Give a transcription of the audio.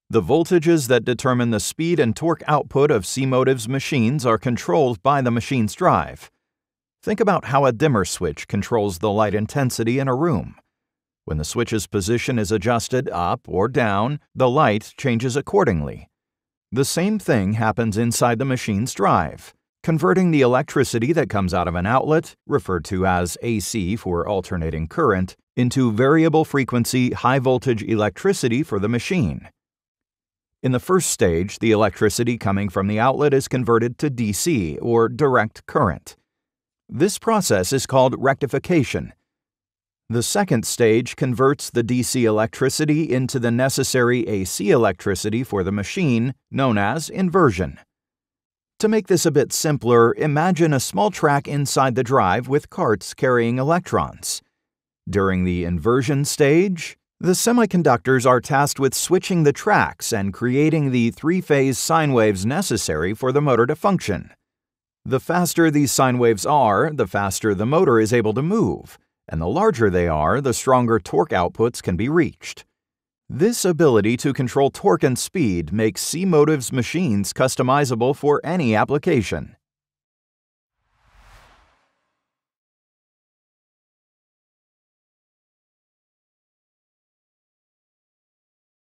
The voltages that determine the speed and torque output of C-Motive's machines are controlled by the machine's drive. Think about how a dimmer switch controls the light intensity in a room. When the switch's position is adjusted up or down, the light changes accordingly. The same thing happens inside the machine's drive, converting the electricity that comes out of an outlet, referred to as AC for alternating current, into variable frequency high-voltage electricity for the machine. In the first stage, the electricity coming from the outlet is converted to DC, or direct current. This process is called rectification. The second stage converts the DC electricity into the necessary AC electricity for the machine, known as inversion. To make this a bit simpler, imagine a small track inside the drive with carts carrying electrons. During the inversion stage, the semiconductors are tasked with switching the tracks and creating the three-phase sine waves necessary for the motor to function. The faster these sine waves are, the faster the motor is able to move, and the larger they are, the stronger torque outputs can be reached. This ability to control torque and speed makes C-Motive's machines customizable for any application.